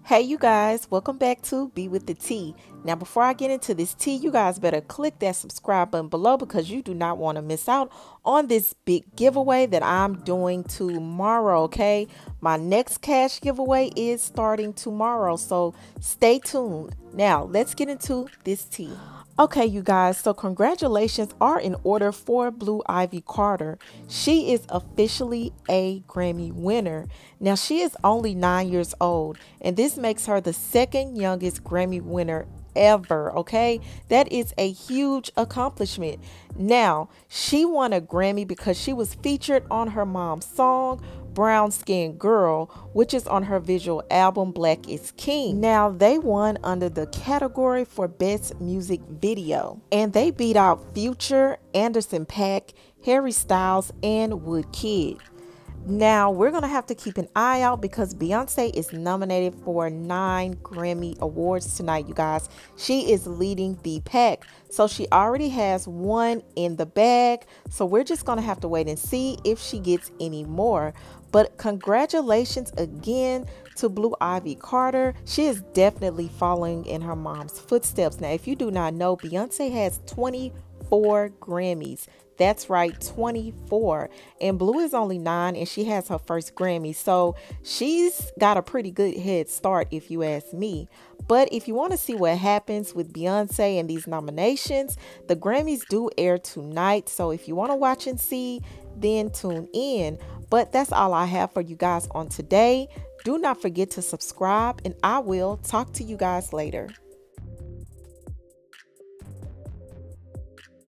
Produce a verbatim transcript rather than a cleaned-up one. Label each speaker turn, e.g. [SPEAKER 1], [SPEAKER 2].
[SPEAKER 1] Hey you guys, welcome back to Be With The Tea. Now before I get into this tea, you guys better click that subscribe button below because you do not want to miss out on this big giveaway that I'm doing tomorrow, okay? My next cash giveaway is starting tomorrow, so stay tuned. Now let's get into this tea. Okay, you guys, so congratulations are in order for Blue Ivy Carter. She is officially a Grammy winner. Now, she is only nine years old, and this makes her the second youngest Grammy winner ever, okay? That is a huge accomplishment. Now, she won a Grammy because she was featured on her mom's song, Brown Skin Girl, which is on her visual album Black is King. Now they won under the category for Best Music Video, and they beat out Future, Anderson .Paak, Harry Styles, and Woodkid. Now we're gonna have to keep an eye out because Beyonce is nominated for nine Grammy Awards tonight, you guys. She is leading the pack, so she already has one in the bag, so we're just gonna have to wait and see if she gets any more. But congratulations again to Blue Ivy Carter. She is definitely following in her mom's footsteps. Now if you do not know, Beyonce has twenty-four Grammys. That's right, twenty-four. And Blue is only nine and she has her first Grammy. So she's got a pretty good head start if you ask me. But if you want to see what happens with Beyonce and these nominations, the Grammys do air tonight. So if you want to watch and see, then tune in. But that's all I have for you guys on today. Do not forget to subscribe and I will talk to you guys later.